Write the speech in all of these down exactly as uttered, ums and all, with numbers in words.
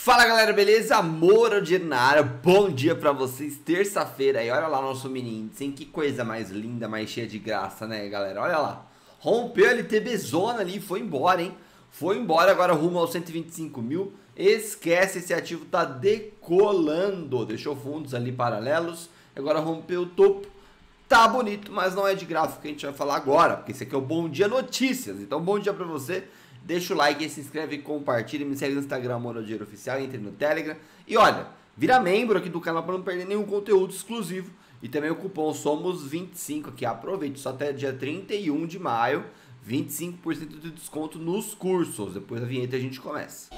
Fala galera, beleza? Moro de na área, bom dia pra vocês, terça-feira, e olha lá nosso mini índice, hein? Que coisa mais linda, mais cheia de graça, né galera? Olha lá, rompeu a L T B zona ali, foi embora, hein? Foi embora, agora rumo aos cento e vinte e cinco mil, esquece, esse ativo tá decolando, deixou fundos ali paralelos, agora rompeu o topo, tá bonito, mas não é de gráfico que a gente vai falar agora, porque esse aqui é o Bom Dia Notícias, então bom dia pra você. Deixa o like, se inscreve, compartilha, me segue no Instagram, Moro Dinheiro Oficial, entre no Telegram. E olha, vira membro aqui do canal para não perder nenhum conteúdo exclusivo. E também o cupom Somos vinte e cinco aqui, aproveite, só até dia trinta e um de maio, vinte e cinco por cento de desconto nos cursos. Depois da vinheta a gente começa.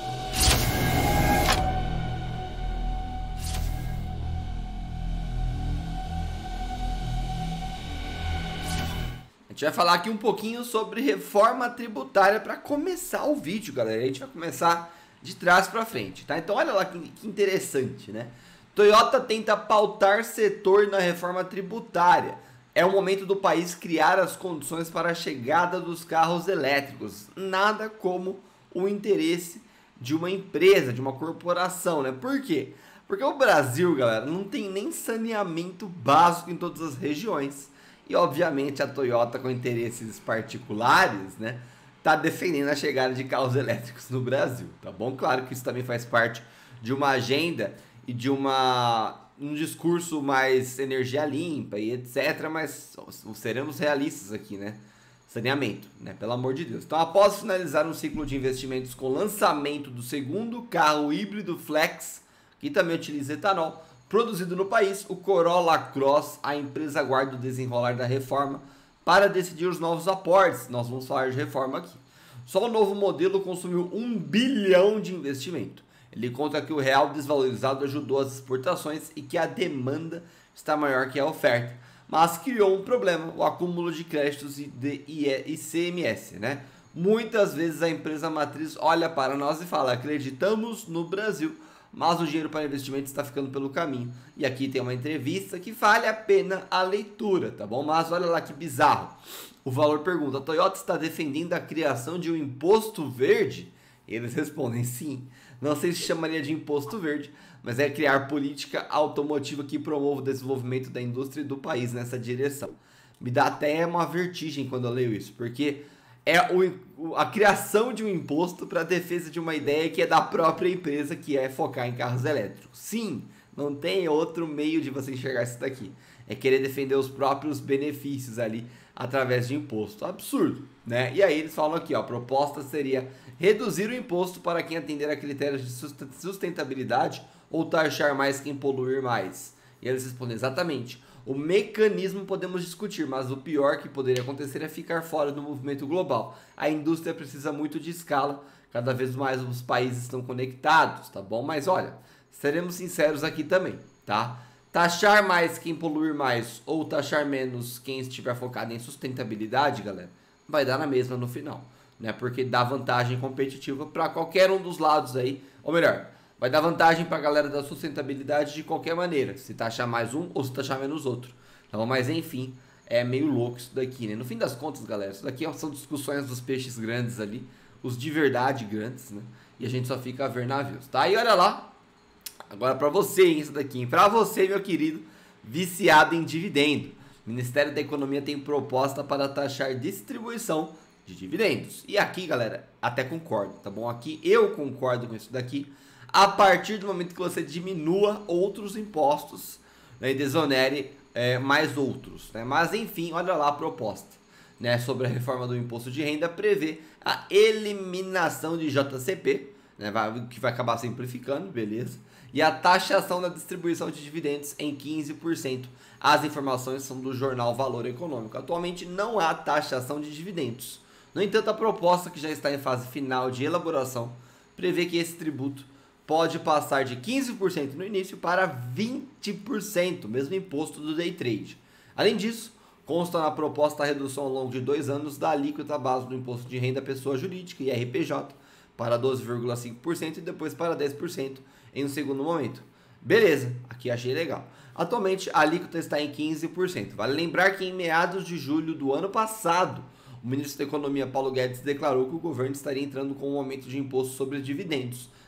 A gente vai falar aqui um pouquinho sobre reforma tributária para começar o vídeo, galera. A gente vai começar de trás para frente, tá? Então olha lá que, que interessante, né? Toyota tenta pautar setor na reforma tributária. É o momento do país criar as condições para a chegada dos carros elétricos. Nada como o interesse de uma empresa, de uma corporação, né? Por quê? Porque o Brasil, galera, não tem nem saneamento básico em todas as regiões. E obviamente a Toyota, com interesses particulares, né, tá defendendo a chegada de carros elétricos no Brasil, tá bom? Claro que isso também faz parte de uma agenda e de uma, um discurso mais energia limpa e etc, mas seremos realistas aqui, né? Saneamento, né? Pelo amor de Deus. Então, após finalizar um ciclo de investimentos com o lançamento do segundo carro híbrido flex, que também utiliza etanol, produzido no país, o Corolla Cross, a empresa aguarda o desenrolar da reforma para decidir os novos aportes. Nós vamos falar de reforma aqui. Só o novo modelo consumiu um bilhão de investimento. Ele conta que o real desvalorizado ajudou as exportações e que a demanda está maior que a oferta. Mas criou um problema, o acúmulo de créditos e de I C M S, né? Muitas vezes a empresa matriz olha para nós e fala: acreditamos no Brasil, mas o dinheiro para investimento está ficando pelo caminho. E aqui tem uma entrevista que vale a pena a leitura, tá bom? Mas olha lá que bizarro. O Valor pergunta: a Toyota está defendendo a criação de um imposto verde? Eles respondem sim. Não sei se chamaria de imposto verde, mas é criar política automotiva que promova o desenvolvimento da indústria e do país nessa direção. Me dá até uma vertigem quando eu leio isso, porque é o, a criação de um imposto para a defesa de uma ideia que é da própria empresa, que é focar em carros elétricos. Sim, não tem outro meio de você enxergar isso daqui. É querer defender os próprios benefícios ali através de imposto. Absurdo, né? E aí eles falam aqui, ó, a proposta seria reduzir o imposto para quem atender a critérios de sustentabilidade ou taxar mais quem poluir mais. E eles respondem exatamente: o mecanismo podemos discutir, mas o pior que poderia acontecer é ficar fora do movimento global. A indústria precisa muito de escala, cada vez mais os países estão conectados, tá bom? Mas olha, seremos sinceros aqui também, tá? Taxar mais quem poluir mais ou taxar menos quem estiver focado em sustentabilidade, galera, vai dar na mesma no final, né? Porque dá vantagem competitiva para qualquer um dos lados aí, ou melhor, vai dar vantagem para a galera da sustentabilidade de qualquer maneira, se taxar mais um ou se taxar menos outro. Então, mas enfim, é meio louco isso daqui, né? No fim das contas, galera, isso daqui são discussões dos peixes grandes ali, os de verdade grandes, né? E a gente só fica a ver navios, tá? E olha lá, agora para você, hein, isso daqui, para você, meu querido, viciado em dividendo. O Ministério da Economia tem proposta para taxar distribuição de dividendos. E aqui, galera, até concordo, tá bom? Aqui eu concordo com isso daqui. A partir do momento que você diminua outros impostos, né, e desonere é, mais outros, né? Mas enfim, olha lá a proposta, né, sobre a reforma do imposto de renda, prevê a eliminação de J C P, né, vai, que vai acabar simplificando, beleza? E a taxação da distribuição de dividendos em quinze por cento. As informações são do jornal Valor Econômico. Atualmente não há taxação de dividendos. No entanto, a proposta, que já está em fase final de elaboração, prevê que esse tributo pode passar de quinze por cento no início para vinte por cento, mesmo imposto do day trade. Além disso, consta na proposta a redução ao longo de dois anos da alíquota base do imposto de renda pessoa jurídica, I R P J, para doze vírgula cinco por cento e depois para dez por cento em um segundo momento. Beleza, aqui achei legal. Atualmente a alíquota está em quinze por cento. Vale lembrar que em meados de julho do ano passado, o ministro da Economia Paulo Guedes declarou que o governo estaria entrando com um aumento de imposto sobre dividendos.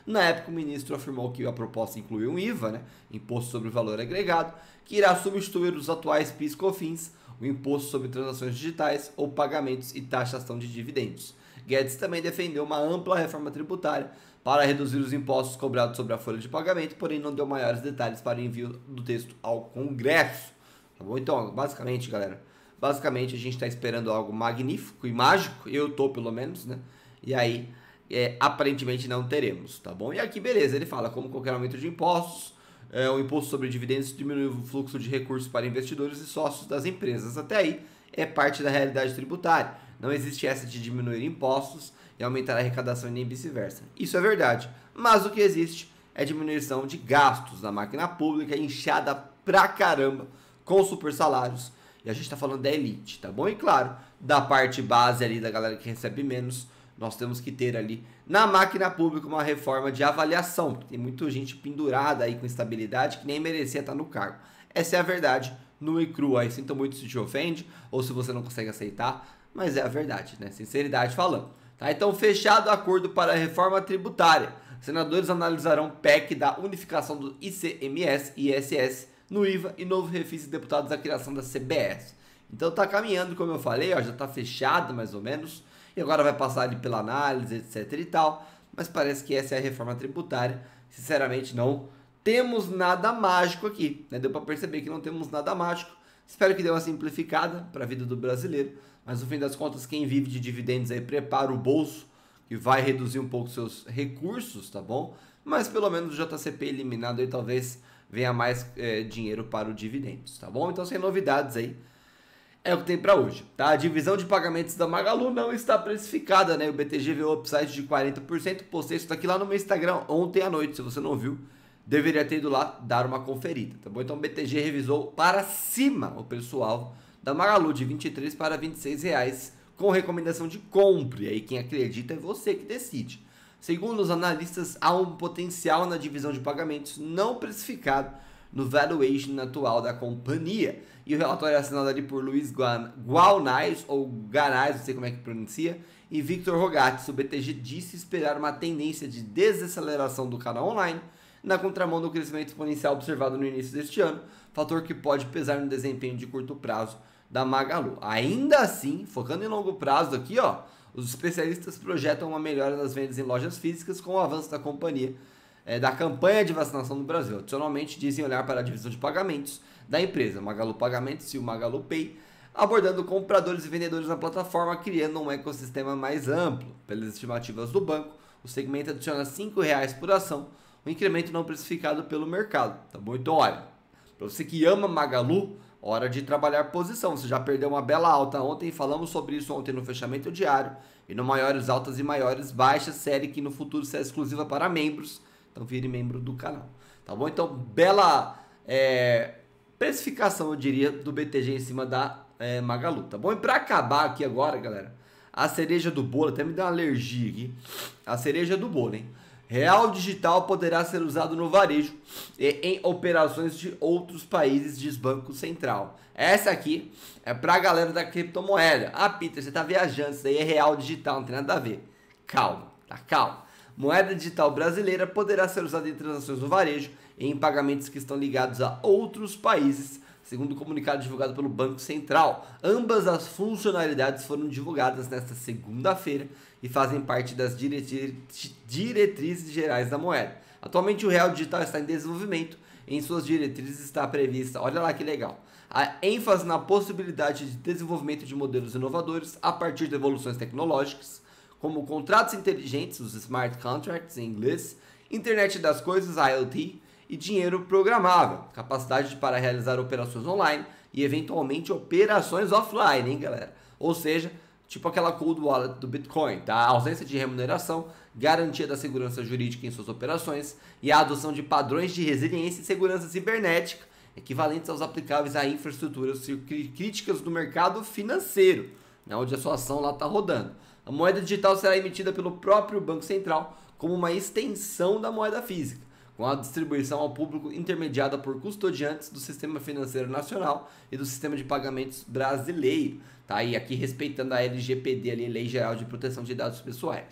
Na época, o ministro afirmou que a proposta inclui um I V A, né, Imposto sobre o Valor Agregado, que irá substituir os atuais PIS e COFINS, o Imposto sobre Transações Digitais ou Pagamentos e Taxação de Dividendos. Guedes também defendeu uma ampla reforma tributária para reduzir os impostos cobrados sobre a folha de pagamento, porém não deu maiores detalhes para o envio do texto ao Congresso. Tá bom? Então, basicamente, galera, basicamente a gente está esperando algo magnífico e mágico, eu tô pelo menos, né? E aí, é, aparentemente não teremos, tá bom? E aqui, beleza, ele fala como qualquer aumento de impostos, é, o imposto sobre dividendos diminui o fluxo de recursos para investidores e sócios das empresas. Até aí, é parte da realidade tributária. Não existe essa de diminuir impostos e aumentar a arrecadação e nem vice-versa. Isso é verdade, mas o que existe é diminuição de gastos na máquina pública, inchada pra caramba, com super salários. E a gente tá falando da elite, tá bom? E claro, da parte base ali da galera que recebe menos, nós temos que ter ali na máquina pública uma reforma de avaliação, porque tem muita gente pendurada aí com estabilidade que nem merecia estar no cargo. Essa é a verdade, nua e crua. Aí sinto muito se te ofende ou se você não consegue aceitar, mas é a verdade, né? Sinceridade falando. Tá? Então, fechado o acordo para a reforma tributária. Senadores analisarão P E C da unificação do I C M S e I S S no I V A e novo refis de deputados da criação da C B S. Então tá caminhando, como eu falei, ó, já tá fechado mais ou menos. E agora vai passar ali pela análise, etc e tal. Mas parece que essa é a reforma tributária. Sinceramente, não temos nada mágico aqui, né? Deu para perceber que não temos nada mágico. Espero que dê uma simplificada para a vida do brasileiro. Mas no fim das contas, quem vive de dividendos aí prepara o bolso, que vai reduzir um pouco seus recursos, tá bom? Mas pelo menos o J C P eliminado aí talvez venha mais é, dinheiro para o dividendos, tá bom? Então sem novidades aí, é o que tem para hoje, tá? A divisão de pagamentos da Magalu não está precificada, né? O B T G veio upside de quarenta por cento, postei isso daqui lá no meu Instagram ontem à noite, se você não viu, deveria ter ido lá dar uma conferida, tá bom? Então o B T G revisou para cima o preço-alvo da Magalu de vinte e três para vinte e seis reais, com recomendação de compra. E aí quem acredita é você que decide. Segundo os analistas, há um potencial na divisão de pagamentos não precificado no valuation atual da companhia. E o relatório é assinado ali por Luiz Guanais, ou Ganais, não sei como é que pronuncia, e Victor Rogatis. O B T G disse esperar uma tendência de desaceleração do canal online, na contramão do crescimento exponencial observado no início deste ano, fator que pode pesar no desempenho de curto prazo da Magalu. Ainda assim, focando em longo prazo aqui, ó, os especialistas projetam uma melhora nas vendas em lojas físicas com o avanço da companhia, é, da campanha de vacinação no Brasil. Adicionalmente, dizem olhar para a divisão de pagamentos da empresa, Magalu Pagamentos e o Magalu Pay, abordando compradores e vendedores na plataforma, criando um ecossistema mais amplo. Pelas estimativas do banco, o segmento adiciona cinco reais por ação, um incremento não precificado pelo mercado. Tá bom? Então, olha, para você que ama Magalu, hora de trabalhar posição. Você já perdeu uma bela alta ontem, falamos sobre isso ontem no fechamento diário. E no maiores altas e maiores baixas, série que no futuro será exclusiva para membros. Então vire membro do canal. Tá bom? Então, bela é, precificação, eu diria, do B T G em cima da é, Magalu. Tá bom? E para acabar aqui agora, galera, a cereja do bolo, até me deu uma alergia aqui. A cereja do bolo, hein? Real digital poderá ser usado no varejo e em operações de outros países, diz Banco Central. Essa aqui é pra galera da criptomoeda. Ah, Peter, você tá viajando, isso daí é real digital, não tem nada a ver. Calma, tá calma. Moeda digital brasileira poderá ser usada em transações no varejo e em pagamentos que estão ligados a outros países, segundo o comunicado divulgado pelo Banco Central. Ambas as funcionalidades foram divulgadas nesta segunda-feira e fazem parte das diretri- diretrizes gerais da moeda. Atualmente o real digital está em desenvolvimento. Em suas diretrizes está prevista, olha lá que legal, a ênfase na possibilidade de desenvolvimento de modelos inovadores a partir de evoluções tecnológicas, como contratos inteligentes, os smart contracts em inglês, internet das coisas, I O T, e dinheiro programável, capacidade para realizar operações online e eventualmente operações offline, hein, galera? Ou seja, tipo aquela cold wallet do Bitcoin, tá? A ausência de remuneração, garantia da segurança jurídica em suas operações e a adoção de padrões de resiliência e segurança cibernética equivalentes aos aplicáveis a infraestruturas críticas do mercado financeiro, né, onde a sua ação lá está rodando. A moeda digital será emitida pelo próprio Banco Central como uma extensão da moeda física, com a distribuição ao público intermediada por custodiantes do Sistema Financeiro Nacional e do Sistema de Pagamentos Brasileiro. Tá? E aqui respeitando a L G P D, ali, Lei Geral de Proteção de Dados Pessoais.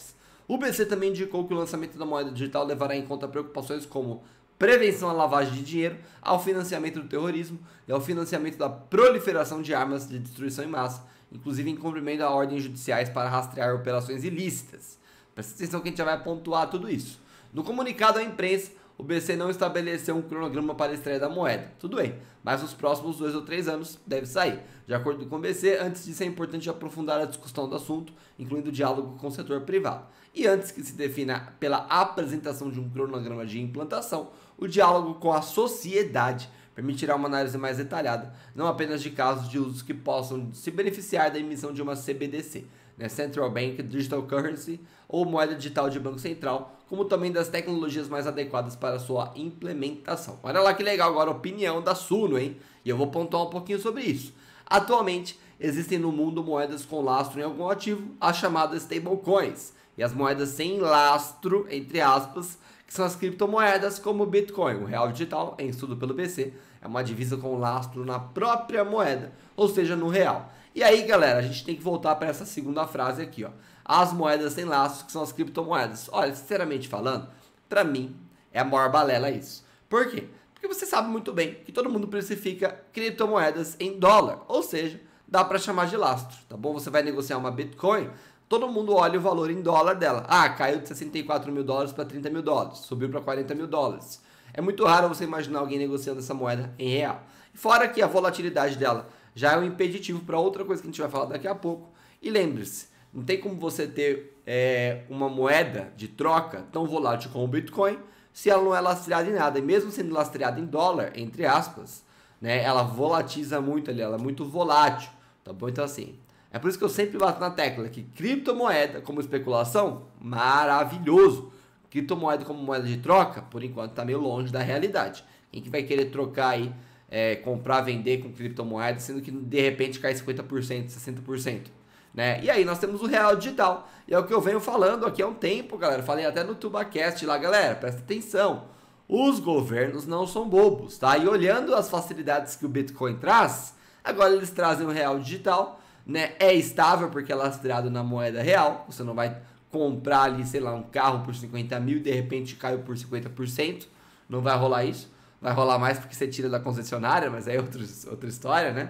O B C também indicou que o lançamento da moeda digital levará em conta preocupações como prevenção à lavagem de dinheiro, ao financiamento do terrorismo e ao financiamento da proliferação de armas de destruição em massa, inclusive em cumprimento a ordens judiciais para rastrear operações ilícitas. Presta atenção que a gente já vai pontuar tudo isso. No comunicado à imprensa, o B C não estabeleceu um cronograma para a estreia da moeda. Tudo bem, mas nos próximos dois ou três anos deve sair. De acordo com o B C, antes disso é importante aprofundar a discussão do assunto, incluindo o diálogo com o setor privado. E antes que se defina pela apresentação de um cronograma de implantação, o diálogo com a sociedade permitirá uma análise mais detalhada, não apenas de casos de usos que possam se beneficiar da emissão de uma C B D C, né, Central Bank Digital Currency, ou moeda digital de Banco Central, como também das tecnologias mais adequadas para sua implementação. Olha lá que legal agora a opinião da Suno, hein? E eu vou pontuar um pouquinho sobre isso. Atualmente, existem no mundo moedas com lastro em algum ativo, as chamadas stablecoins, e as moedas sem lastro, entre aspas, que são as criptomoedas como o Bitcoin. O real digital, em estudo pelo B C, é uma divisa com lastro na própria moeda, ou seja, no real. E aí, galera, a gente tem que voltar para essa segunda frase aqui, ó. As moedas sem lastro, que são as criptomoedas. Olha, sinceramente falando, para mim, é a maior balela isso. Por quê? Porque você sabe muito bem que todo mundo precifica criptomoedas em dólar, ou seja, dá para chamar de lastro, tá bom? Você vai negociar uma Bitcoin, todo mundo olha o valor em dólar dela. Ah, caiu de sessenta e quatro mil dólares para trinta mil dólares, subiu para quarenta mil dólares. É muito raro você imaginar alguém negociando essa moeda em real. Fora que a volatilidade dela já é um impeditivo para outra coisa que a gente vai falar daqui a pouco. E lembre-se, não tem como você ter é, uma moeda de troca tão volátil como o Bitcoin se ela não é lastreada em nada. E mesmo sendo lastreada em dólar, entre aspas, né, ela volatiza muito ali, ela é muito volátil. Tá bom? Então assim, é por isso que eu sempre bato na tecla que criptomoeda como especulação, maravilhoso. Criptomoeda como moeda de troca, por enquanto está meio longe da realidade. Quem que vai querer trocar aí, é, comprar, vender com criptomoeda, sendo que de repente cai cinquenta por cento, sessenta por cento? Né? E aí nós temos o real digital. E é o que eu venho falando aqui há um tempo, galera. Falei até no TubaCast lá, galera, presta atenção. Os governos não são bobos, tá? E olhando as facilidades que o Bitcoin traz, agora eles trazem o real digital, né? É estável porque é lastreado na moeda real. Você não vai comprar ali, sei lá, um carro por cinquenta mil e de repente caiu por cinquenta por cento. Não vai rolar isso. Vai rolar mais porque você tira da concessionária, mas aí é outra, outra história, né?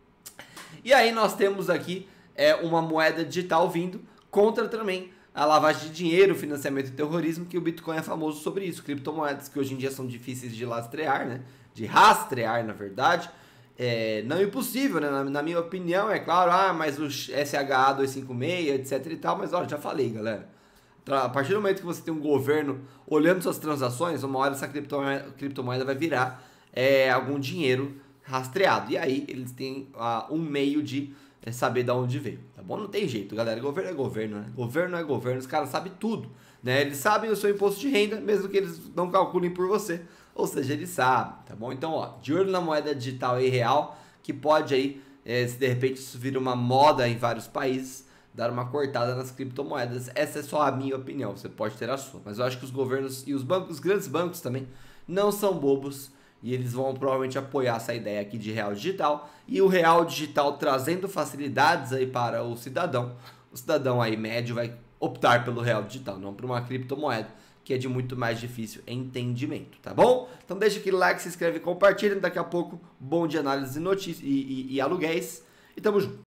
E aí nós temos aqui é, uma moeda digital vindo contra também a lavagem de dinheiro, financiamento e terrorismo, que o Bitcoin é famoso sobre isso. Criptomoedas que hoje em dia são difíceis de lastrear, né? De rastrear, na verdade. É, não é impossível, né? Na, na minha opinião, é claro, ah, mas o S H A duzentos e cinquenta e seis, etc e tal, mas olha, já falei, galera. A partir do momento que você tem um governo olhando suas transações, uma hora essa criptomoeda, criptomoeda vai virar é, algum dinheiro rastreado. E aí eles têm uh, um meio de é, saber de onde veio, tá bom? Não tem jeito, galera. Governo é governo, né? Governo é governo, os caras sabem tudo, né? Eles sabem o seu imposto de renda, mesmo que eles não calculem por você. Ou seja, eles sabem, tá bom? Então, ó, de olho na moeda digital e real, que pode aí, é, se de repente isso vira uma moda em vários países, dar uma cortada nas criptomoedas. Essa é só a minha opinião, você pode ter a sua. Mas eu acho que os governos e os bancos, os grandes bancos também, não são bobos e eles vão provavelmente apoiar essa ideia aqui de real digital. E o real digital trazendo facilidades aí para o cidadão. O cidadão aí médio vai optar pelo real digital, não por uma criptomoeda, que é de muito mais difícil entendimento, tá bom? Então deixa aquele like, se inscreve e compartilha. Daqui a pouco, bom de análise de notícias e, e, e aluguéis. E tamo junto.